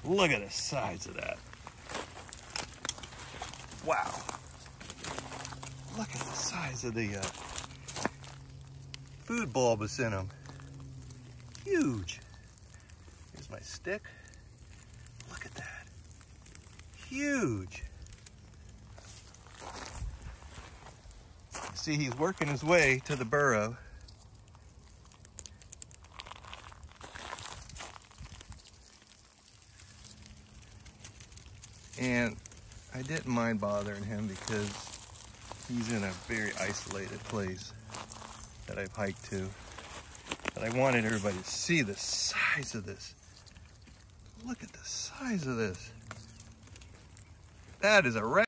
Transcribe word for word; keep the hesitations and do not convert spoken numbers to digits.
Look at the size of that. Wow. Look at the size of the uh, food bulbous in them. Huge. Here's my stick. Look at that. Huge. See, he's working his way to the burrow. And I didn't mind bothering him because he's in a very isolated place that I've hiked to. But I wanted everybody to see the size of this. Look at the size of this. That is a rat.